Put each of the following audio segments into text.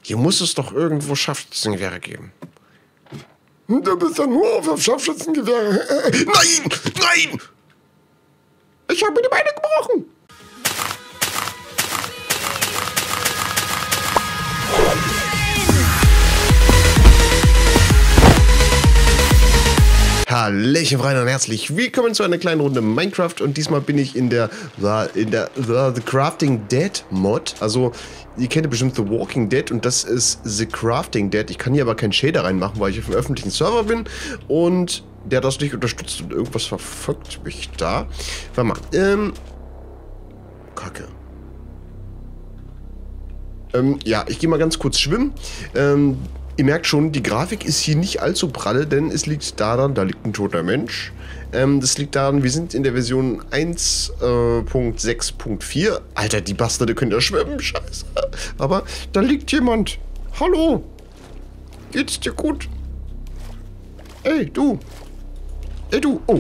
Hier muss es doch irgendwo Scharfschützengewehre geben. Du bist ja nur auf Scharfschützengewehre. Nein! Nein! Ich habe mir die Beine gebrochen. Hallöchen, Freunde, und herzlich willkommen zu einer kleinen Runde Minecraft. Und diesmal bin ich in der The Crafting Dead Mod. Also, ihr kennt ja bestimmt The Walking Dead und das ist The Crafting Dead. Ich kann hier aber keinen Shader reinmachen, weil ich auf dem öffentlichen Server bin. Und der das nicht unterstützt und irgendwas verfolgt mich da. Warte mal, Kacke. Ja, ich gehe mal ganz kurz schwimmen. Ihr merkt schon, die Grafik ist hier nicht allzu pralle, denn es liegt daran, da liegt ein toter Mensch. Das liegt daran, wir sind in der Version 1.6.4. Alter, die Bastarde können ja schwimmen, scheiße. Aber da liegt jemand. Hallo. Geht's dir gut? Ey, du. Ey, du. Oh.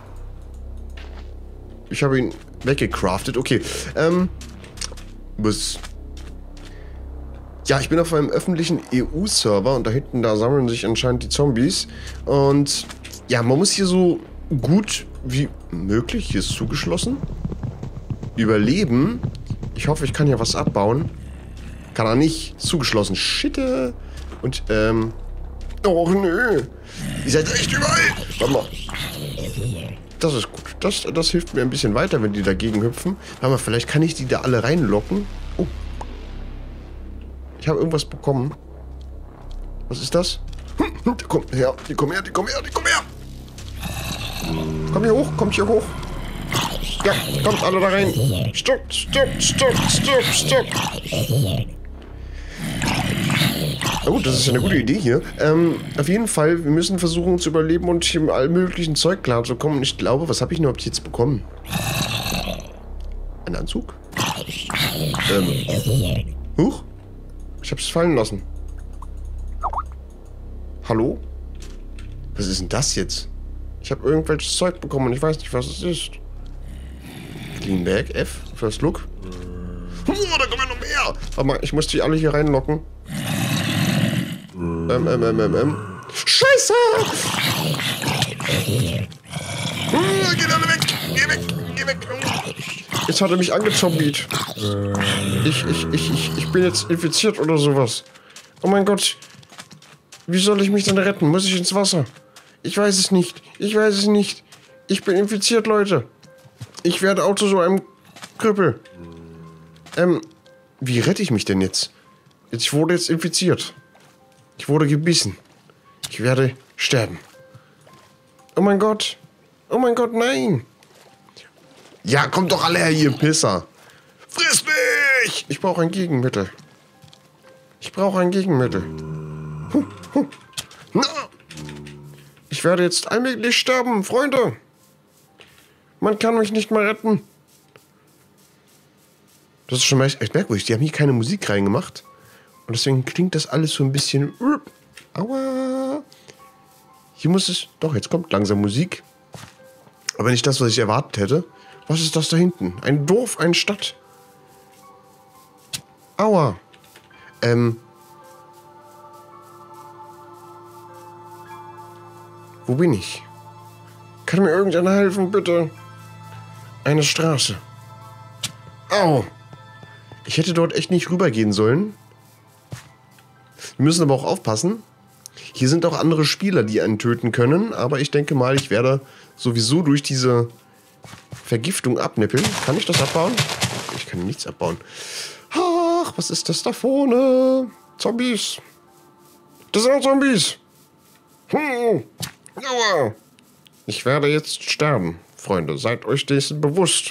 Ich habe ihn weggecraftet. Okay. Was... Ja, ich bin auf einem öffentlichen EU-Server und da hinten, da sammeln sich anscheinend die Zombies. Und ja, man muss hier so gut wie möglich, hier ist zugeschlossen, überleben. Ich hoffe, ich kann hier was abbauen. Kann er nicht. Zugeschlossen. Shit. Und, oh, nö. Ihr seid echt überall. Warte mal. Das ist gut. Das hilft mir ein bisschen weiter, wenn die dagegen hüpfen. Warte mal, vielleicht kann ich die da alle reinlocken. Oh. Ich habe irgendwas bekommen. Was ist das? Die kommen her, die kommen her, die kommen her, die kommen her. Komm hier hoch, kommt hier hoch. Ja, kommt alle da rein. Stopp, stopp, stopp, stopp, stopp. Na gut, das ist ja eine gute Idee hier. Auf jeden Fall, wir müssen versuchen zu überleben und hier mit allem möglichen Zeug klarzukommen. Und ich glaube, was habe ich überhaupt jetzt bekommen? Ein Anzug? Huch? Ich hab's fallen lassen. Hallo? Was ist denn das jetzt? Ich habe irgendwelches Zeug bekommen und ich weiß nicht, was es ist. Clean Bag, F, First Look. Da kommen ja noch mehr! Warte mal, ich muss die alle hier reinlocken. Scheiße! Geht alle weg! Geh weg! Geh weg! Jetzt hat er mich angezombiet. Ich bin jetzt infiziert oder sowas. Oh mein Gott. Wie soll ich mich denn retten? Muss ich ins Wasser? Ich weiß es nicht. Ich weiß es nicht. Ich bin infiziert, Leute. Ich werde auch zu so einem Krüppel. Wie rette ich mich denn jetzt? Ich wurde jetzt infiziert. Ich wurde gebissen. Ich werde sterben. Oh mein Gott. Oh mein Gott, nein. Ja, kommt doch alle her, ihr Pisser. Friss mich! Ich brauche ein Gegenmittel. Ich brauche ein Gegenmittel. Ich werde jetzt allmählich sterben, Freunde. Man kann mich nicht mehr retten. Das ist schon echt merkwürdig. Die haben hier keine Musik reingemacht. Und deswegen klingt das alles so ein bisschen... Aua. Hier muss es... Doch, jetzt kommt langsam Musik. Aber nicht das, was ich erwartet hätte. Was ist das da hinten? Ein Dorf, eine Stadt. Aua. Wo bin ich? Kann mir irgendeiner helfen, bitte? Eine Straße. Au. Ich hätte dort echt nicht rübergehen sollen. Wir müssen aber auch aufpassen. Hier sind auch andere Spieler, die einen töten können. Aber ich denke mal, ich werde sowieso durch diese... Vergiftung abnippeln. Kann ich das abbauen? Ich kann nichts abbauen. Ach, was ist das da vorne? Zombies. Das sind Zombies. Aua. Ich werde jetzt sterben, Freunde. Seid euch dessen bewusst.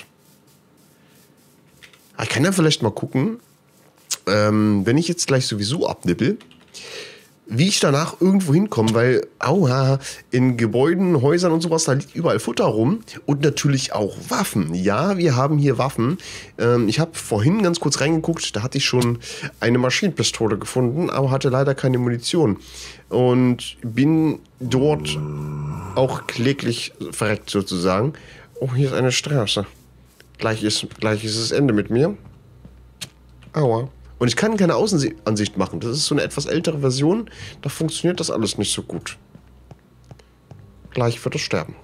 Ich kann ja vielleicht mal gucken, wenn ich jetzt gleich sowieso abnippel, wie ich danach irgendwo hinkomme, weil, aua, in Gebäuden, Häusern und sowas, da liegt überall Futter rum und natürlich auch Waffen. Ja, wir haben hier Waffen. Ich habe vorhin ganz kurz reingeguckt, da hatte ich schon eine Maschinenpistole gefunden, aber hatte leider keine Munition. Und bin dort auch kläglich verreckt sozusagen. Oh, hier ist eine Straße. Gleich ist das Ende mit mir. Aua. Und ich kann keine Außenansicht machen. Das ist so eine etwas ältere Version. Da funktioniert das alles nicht so gut. Gleich wird er sterben.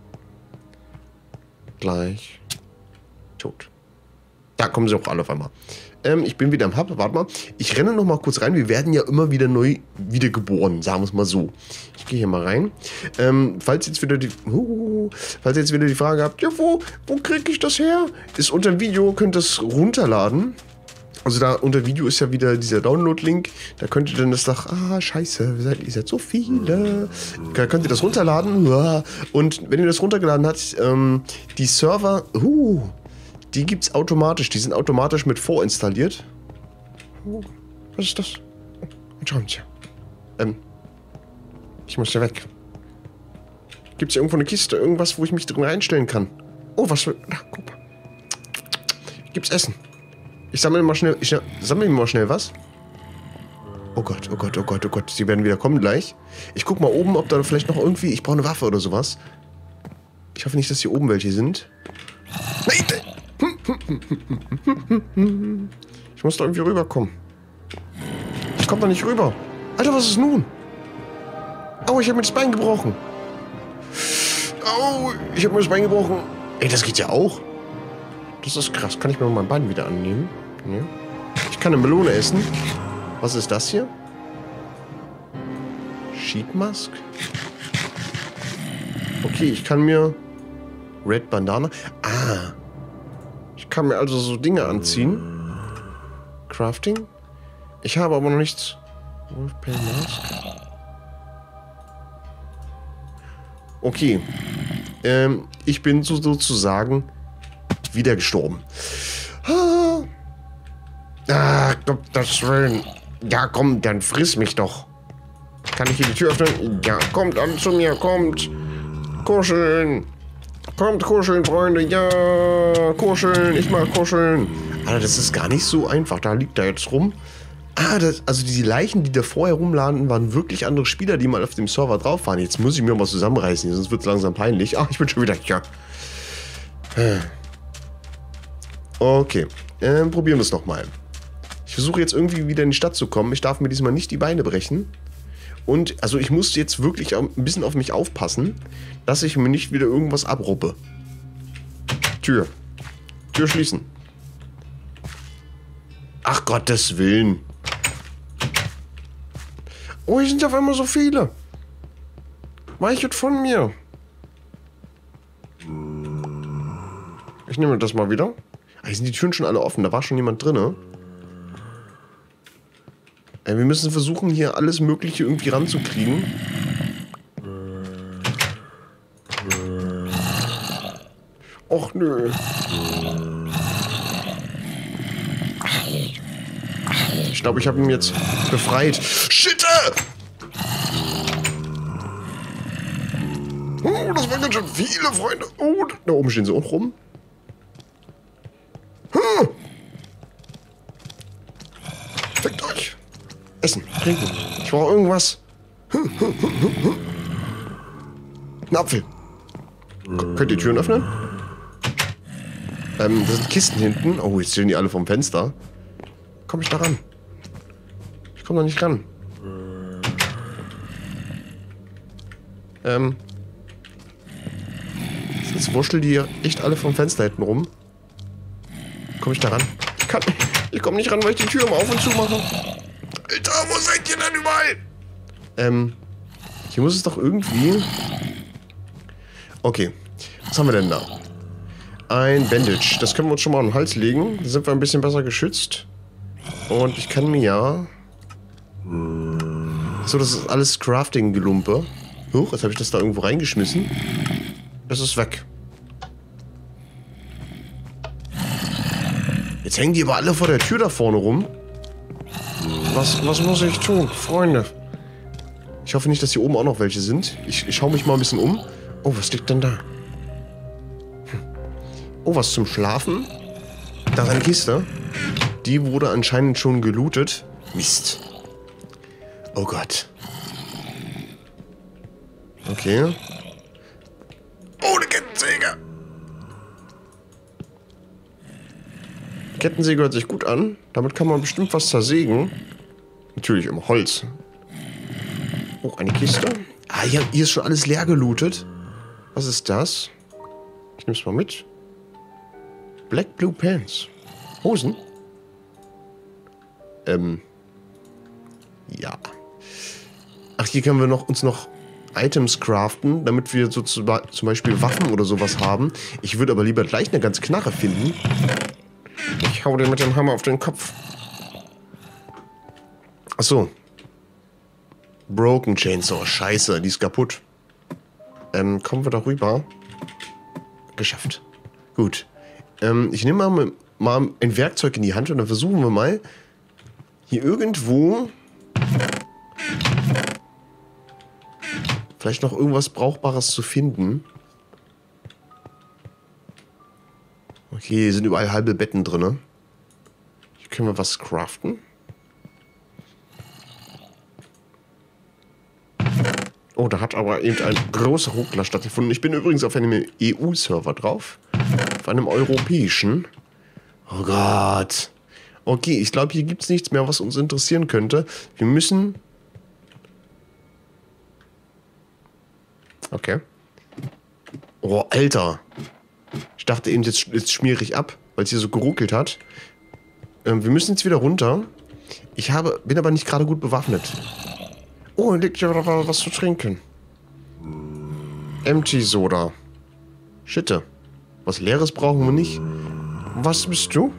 Gleich. Tot. Da kommen sie auch alle auf einmal. Ich bin wieder im Hub. Warte mal. Ich renne noch mal kurz rein. Wir werden ja immer wieder neu wiedergeboren. Sagen wir es mal so. Ich gehe hier mal rein. Falls jetzt wieder die Frage habt, ja, wo kriege ich das her? Ist unter dem Video, könnt ihr es runterladen. Also da unter Video ist ja wieder dieser Download-Link. Da könnt ihr dann das doch, scheiße, ihr seid so viele. Da könnt ihr das runterladen. Und wenn ihr das runtergeladen habt, die Server, die gibt's automatisch. Die sind automatisch mit vorinstalliert. Was ist das? Schauen Sie. Ich muss hier weg. Gibt's hier irgendwo eine Kiste? Irgendwas, wo ich mich drin reinstellen kann? Oh, was für... guck mal. Gibt's Essen? Ich sammle mal schnell was. Oh Gott, oh Gott, oh Gott, oh Gott. Sie werden wieder kommen gleich. Ich guck mal oben, ob da vielleicht noch irgendwie... Ich brauche eine Waffe oder sowas. Ich hoffe nicht, dass hier oben welche sind. Nein! Ich muss da irgendwie rüberkommen. Ich komme da nicht rüber. Alter, was ist nun? Oh, ich habe mir das Bein gebrochen. Oh, ich habe mir das Bein gebrochen. Ey, das geht ja auch. Das ist krass. Kann ich mir mein Bein wieder annehmen? Nee. Ich kann eine Melone essen. Was ist das hier? Sheet Mask? Okay, ich kann mir... Red Bandana? Ich kann mir also so Dinge anziehen. Crafting? Ich habe aber noch nichts... Wolfpain Mask? Okay. Ich bin sozusagen... wieder gestorben. Gottes Willen. Ja, komm, dann friss mich doch. Kann ich hier die Tür öffnen? Ja, kommt an zu mir, kommt. Kuscheln. Kommt kuscheln, Freunde. Ja, kuscheln. Ich mag kuscheln. Alter, das ist gar nicht so einfach. Da liegt er jetzt rum. Also die Leichen, die da vorher rumladen, waren wirklich andere Spieler, die mal auf dem Server drauf waren. Jetzt muss ich mir mal zusammenreißen, sonst wird es langsam peinlich. Ich bin schon wieder hier. Okay, probieren wir es nochmal. Ich versuche jetzt irgendwie wieder in die Stadt zu kommen. Ich darf mir diesmal nicht die Beine brechen. Und, also ich muss jetzt wirklich ein bisschen auf mich aufpassen, dass ich mir nicht wieder irgendwas abruppe. Tür schließen. Ach Gottes Willen. Oh, hier sind auf einmal so viele. Weichet von mir. Ich nehme das mal wieder. Hier sind die Türen schon alle offen. Da war schon jemand drin. Wir müssen versuchen, hier alles Mögliche irgendwie ranzukriegen. Och, nö. Ich glaube, ich habe ihn jetzt befreit. Shit! Oh, das waren ganz schön viele, Freunde. Oh, da oben stehen sie auch rum. Fickt euch. Essen, trinken. Ich brauche irgendwas. Ein Apfel. Könnt ihr Türen öffnen? Da sind Kisten hinten. Oh, jetzt stehen die alle vom Fenster. Komm ich da ran? Ich komme da nicht ran. Jetzt wurschteln die echt alle vom Fenster hinten rum. Komme ich da ran? Ich komme nicht ran, weil ich die Tür immer auf und zu mache. Alter, wo seid ihr denn überall? Hier muss es doch irgendwie... Okay. Was haben wir denn da? Ein Bandage. Das können wir uns schon mal an den Hals legen. Da sind wir ein bisschen besser geschützt. Und ich kann mir ja... So, das ist alles Crafting-Gelumpe. Huch, jetzt habe ich das da irgendwo reingeschmissen. Das ist weg. Jetzt hängen die aber alle vor der Tür da vorne rum. Was muss ich tun, Freunde? Ich hoffe nicht, dass hier oben auch noch welche sind. Ich schaue mich mal ein bisschen um. Oh, was liegt denn da? Oh, was zum Schlafen? Da ist eine Kiste. Die wurde anscheinend schon gelootet. Mist. Oh Gott. Okay. Oh, eine Kettensäge. Kettensäge hört sich gut an. Damit kann man bestimmt was zersägen. Natürlich im Holz. Oh, eine Kiste. Ah, hier ist schon alles leer gelootet. Was ist das? Ich nehme es mal mit. Black Blue Pants. Hosen? Ja. Ach, hier können wir uns noch Items craften, damit wir so zum Beispiel Waffen oder sowas haben. Ich würde aber lieber gleich eine ganze Knarre finden. Ich hau dir mit dem Hammer auf den Kopf. Achso. Broken Chainsaw. Scheiße, die ist kaputt. Kommen wir da rüber. Geschafft. Gut. Ich nehme mal ein Werkzeug in die Hand und dann versuchen wir mal hier irgendwo vielleicht noch irgendwas Brauchbares zu finden. Okay, hier sind überall halbe Betten drin. Hier können wir was craften. Oh, da hat aber eben ein großer Ruckler stattgefunden. Ich bin übrigens auf einem EU-Server drauf. Auf einem europäischen. Oh Gott. Okay, ich glaube, hier gibt es nichts mehr, was uns interessieren könnte. Wir müssen... Okay. Oh, Alter. Ich dachte eben, jetzt schmiere ich ab, weil es hier so geruckelt hat. Wir müssen jetzt wieder runter. Bin aber nicht gerade gut bewaffnet. Oh, hier liegt ja was zu trinken. Empty Soda. Schitte. Was Leeres brauchen wir nicht. Was bist du?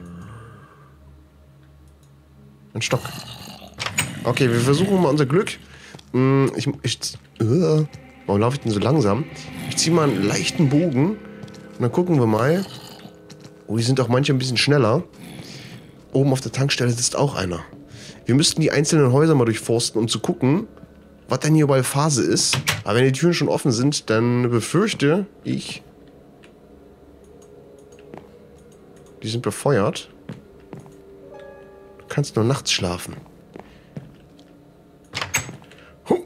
Ein Stock. Okay, wir versuchen mal unser Glück. Warum laufe ich denn so langsam? Ich ziehe mal einen leichten Bogen. Und dann gucken wir mal. Oh, die sind auch manche ein bisschen schneller. Oben auf der Tankstelle sitzt auch einer. Wir müssten die einzelnen Häuser mal durchforsten, um zu gucken, was denn hier überall Phase ist. Aber wenn die Türen schon offen sind, dann befürchte ich... Die sind befeuert. Du kannst nur nachts schlafen. Huh.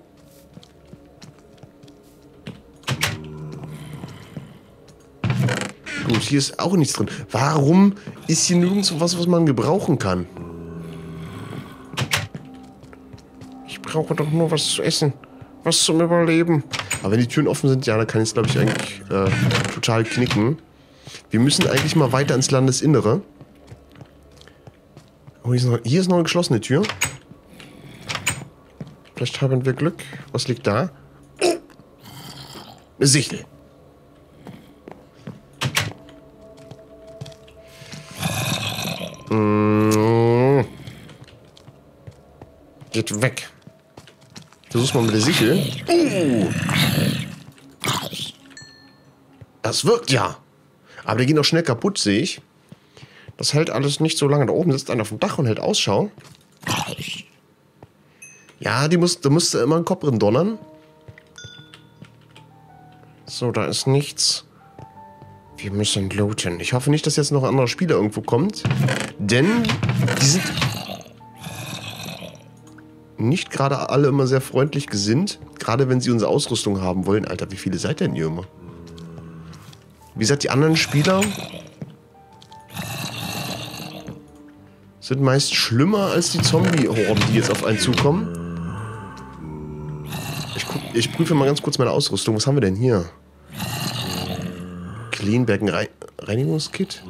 Gut, hier ist auch nichts drin. Warum ist hier nirgends was man gebrauchen kann? Ich brauche doch nur was zu essen. Was zum Überleben. Aber wenn die Türen offen sind, ja, dann kann ich es, glaube ich, eigentlich total knicken. Wir müssen eigentlich mal weiter ins Landesinnere. Oh, hier ist noch eine geschlossene Tür. Vielleicht haben wir Glück. Was liegt da? Oh! Eine Sichel. Geht weg. Versuch's mal mit der Sichel. Das wirkt ja. Aber die gehen auch schnell kaputt, sehe ich. Das hält alles nicht so lange. Da oben sitzt einer auf dem Dach und hält Ausschau. Ja, da musste immer ein Kopf drin donnern. So, da ist nichts. Wir müssen looten. Ich hoffe nicht, dass jetzt noch ein anderer Spieler irgendwo kommt. Denn die sind nicht gerade alle immer sehr freundlich gesinnt. Gerade wenn sie unsere Ausrüstung haben wollen. Alter, wie viele seid denn ihr immer? Wie gesagt, die anderen Spieler sind meist schlimmer als die Zombie-Horden, die jetzt auf einen zukommen. Ich prüfe mal ganz kurz meine Ausrüstung. Was haben wir denn hier? Cleanbergen Reinigungskit?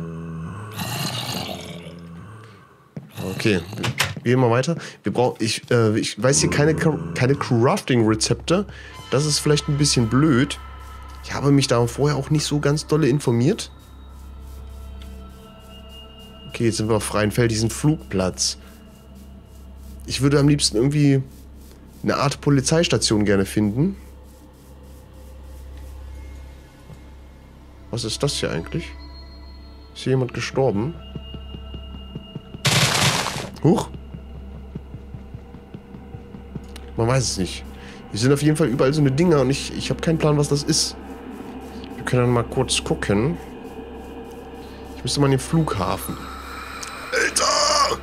Okay, wir gehen mal weiter. Ich weiß hier keine Crafting-Rezepte. Das ist vielleicht ein bisschen blöd. Ich habe mich da vorher auch nicht so ganz dolle informiert. Okay, jetzt sind wir auf freiem Feld, diesen Flugplatz. Ich würde am liebsten irgendwie eine Art Polizeistation gerne finden. Was ist das hier eigentlich? Ist hier jemand gestorben? Huch! Man weiß es nicht. Hier sind auf jeden Fall überall so eine Dinger und ich habe keinen Plan, was das ist. Wir können dann mal kurz gucken. Ich müsste mal in den Flughafen. Alter!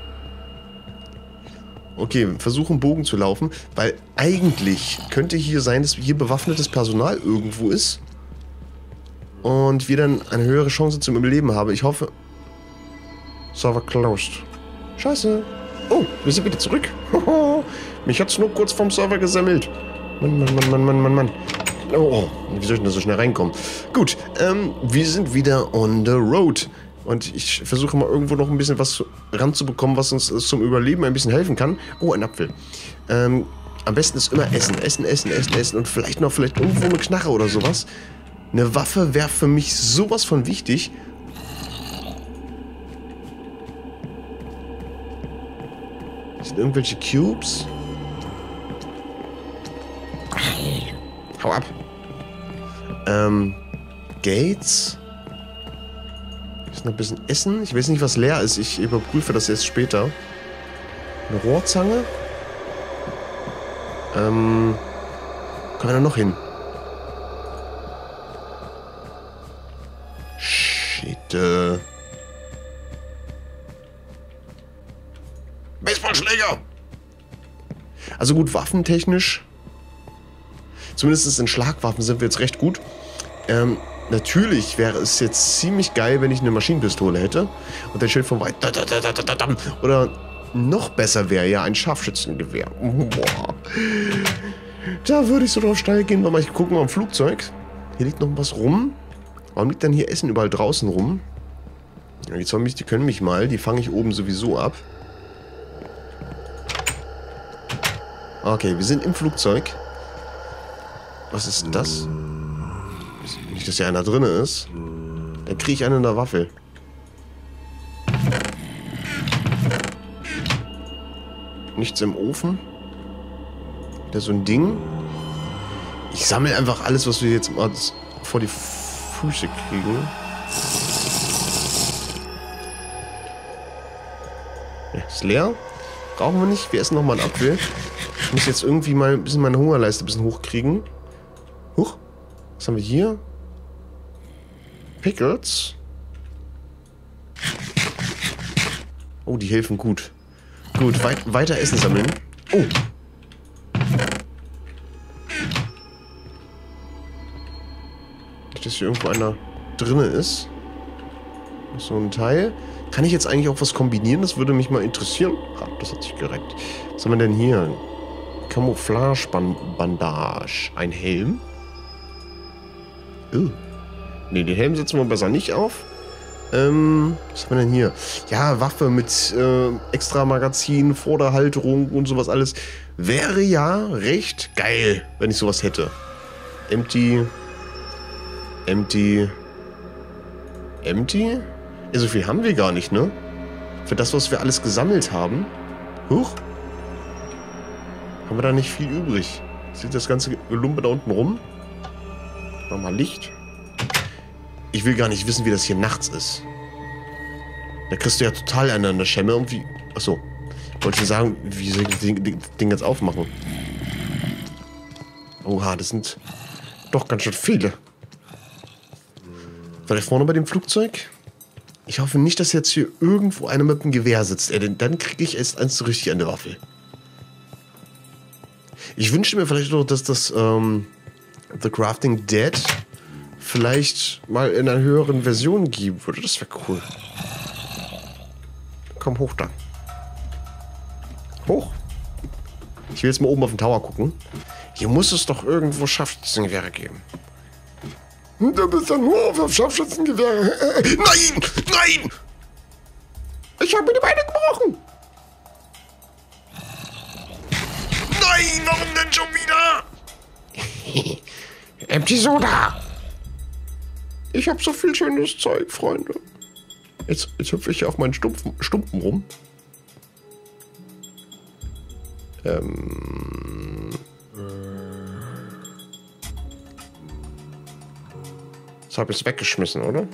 Okay, versuchen Bogen zu laufen, weil eigentlich könnte hier sein, dass hier bewaffnetes Personal irgendwo ist und wir dann eine höhere Chance zum Überleben haben. Ich hoffe... Server closed. Scheiße. Oh, wir sind wieder zurück. Mich hat's nur kurz vom Server gesammelt. Mann. Oh, wie soll ich denn da so schnell reinkommen? Gut, wir sind wieder on the road. Und ich versuche mal irgendwo noch ein bisschen was ranzubekommen, was uns zum Überleben ein bisschen helfen kann. Oh, ein Apfel. Am besten ist immer Essen. Essen. Und vielleicht irgendwo eine Knarre oder sowas. Eine Waffe wäre für mich sowas von wichtig. Sind irgendwelche Cubes? Hau ab. Gates. Ist noch ein bisschen Essen. Ich weiß nicht, was leer ist. Ich überprüfe das erst später. Eine Rohrzange. Kommen wir da noch hin? Shit. Baseballschläger! Also gut, waffentechnisch. Zumindest in Schlagwaffen sind wir jetzt recht gut. Natürlich wäre es jetzt ziemlich geil, wenn ich eine Maschinenpistole hätte. Und ein Schild von weit. Oder noch besser wäre ja ein Scharfschützengewehr. Boah. Da würde ich so drauf steil gehen. Mal ich gucke mal am Flugzeug. Hier liegt noch was rum. Warum liegt denn hier Essen überall draußen rum? Ja, die Zombies, die können mich mal. Die fange ich oben sowieso ab. Okay, wir sind im Flugzeug. Was ist denn das? Nicht, dass hier einer drin ist. Dann kriege ich einen in der Waffel. Nichts im Ofen. Wieder so ein Ding. Ich sammle einfach alles, was wir jetzt mal vor die Füße kriegen. Ja, ist leer. Brauchen wir nicht. Wir essen nochmal einen Apfel. Ich muss jetzt irgendwie mal ein bisschen meine Hungerleiste ein bisschen hochkriegen. Huch. Was haben wir hier? Pickles. Oh, die helfen gut. Gut, weiter Essen sammeln. Oh. Nicht, dass hier irgendwo einer drinne ist. So ein Teil. Kann ich jetzt eigentlich auch was kombinieren? Das würde mich mal interessieren. Ah, das hat sich gereckt. Was haben wir denn hier? Camouflage-Bandage. Ein Helm? Oh. Ne, den Helm setzen wir besser nicht auf. Was haben wir denn hier? Ja, Waffe mit extra Magazin, Vorderhalterung und sowas alles. Wäre ja recht geil, wenn ich sowas hätte. Empty. Ja, so viel haben wir gar nicht, ne? Für das, was wir alles gesammelt haben. Huch. Haben wir da nicht viel übrig. Sieht das ganze Gelumpe da unten rum? Nochmal Licht. Ich will gar nicht wissen, wie das hier nachts ist. Da kriegst du ja total einen an der Schemme und wie... Achso. Wollte schon sagen, wie soll ich das Ding jetzt aufmachen? Oha, das sind doch ganz schön viele. War der vorne bei dem Flugzeug? Ich hoffe nicht, dass jetzt hier irgendwo einer mit dem Gewehr sitzt. Denn dann kriege ich erst eins so richtig an der Waffel. Ich wünschte mir vielleicht noch, dass das The Crafting Dead vielleicht mal in einer höheren Version geben würde. Das wäre cool. Komm, hoch da. Hoch. Ich will jetzt mal oben auf den Tower gucken. Hier muss es doch irgendwo Scharfschützengewehre geben. Du bist ja nur auf Scharfschützengewehre. Nein! Nein! Ich habe mir die Beine gebrochen. Nein, warum denn schon wieder? Empty Soda. Ich habe so viel schönes Zeug, Freunde. Jetzt hüpfe ich hier auf meinen Stumpen rum. Das habe ich weggeschmissen, oder?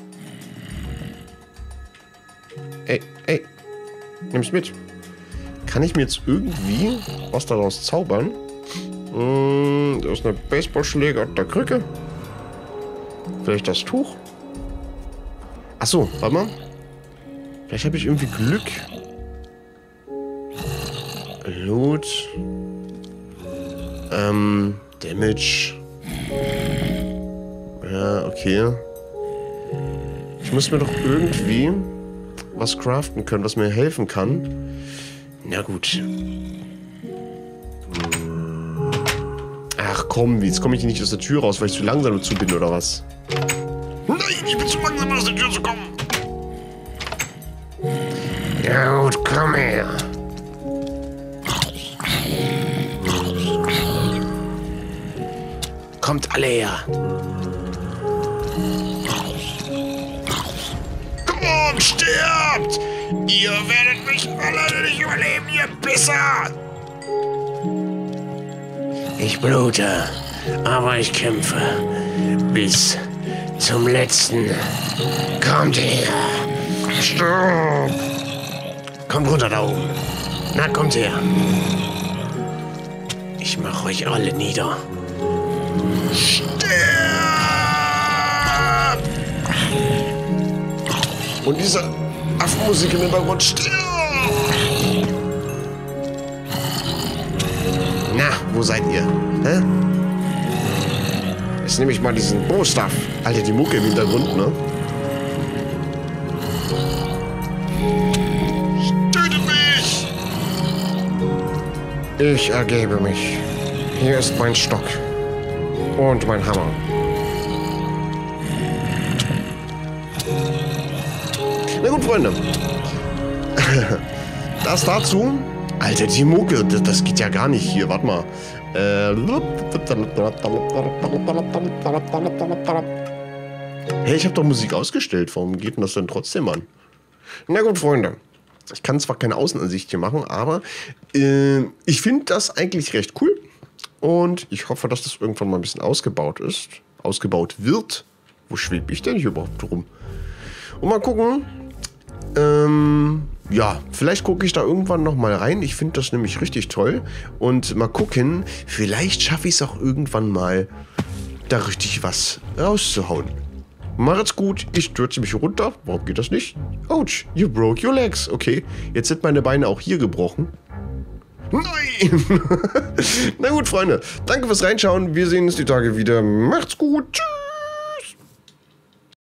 Ey. Nimm's mit. Kann ich mir jetzt irgendwie was daraus zaubern? Da ist eine Baseballschläger und eine Krücke. Vielleicht das Tuch? Achso, warte mal. Vielleicht habe ich irgendwie Glück. Loot. Damage. Ja, okay. Ich muss mir doch irgendwie was craften können, was mir helfen kann. Na gut. Ach komm, jetzt komme ich nicht aus der Tür raus, weil ich zu langsam dazu bin, oder was? Nein, ich bin zu langsam, aus der Tür zu kommen. Ja gut, komm her. Kommt alle her. Komm, stirbt! Ihr werdet mich alle nicht überleben, ihr Pisser! Ich blute, aber ich kämpfe bis zum letzten. Kommt her! Stirb! Kommt runter da oben. Na, kommt her. Ich mach euch alle nieder. Stirb! Und diese Affenmusik im Hintergrund. Stirb! Na, wo seid ihr? Hä? Jetzt nehme ich mal diesen Bo-Stuff. Alter, die Mucke im Hintergrund, ne? Tötet mich! Ich ergebe mich. Hier ist mein Stock. Und mein Hammer. Na gut, Freunde. Das dazu. Alter, die Mucke, das geht ja gar nicht hier. Warte mal. Hey, ich habe doch Musik ausgestellt. Warum geht denn das denn trotzdem an? Na gut, Freunde. Ich kann zwar keine Außenansicht hier machen, aber ich finde das eigentlich recht cool. Und ich hoffe, dass das irgendwann mal ein bisschen ausgebaut ist. Ausgebaut wird. Wo schwebe ich denn hier überhaupt rum? Und mal gucken. Ja, vielleicht gucke ich da irgendwann noch mal rein. Ich finde das nämlich richtig toll. Und mal gucken, vielleicht schaffe ich es auch irgendwann mal, da richtig was rauszuhauen. Macht's gut, ich stürze mich runter. Warum geht das nicht? Ouch, you broke your legs. Okay, jetzt sind meine Beine auch hier gebrochen. Nein! Na gut, Freunde. Danke fürs Reinschauen. Wir sehen uns die Tage wieder. Macht's gut. Tschüss.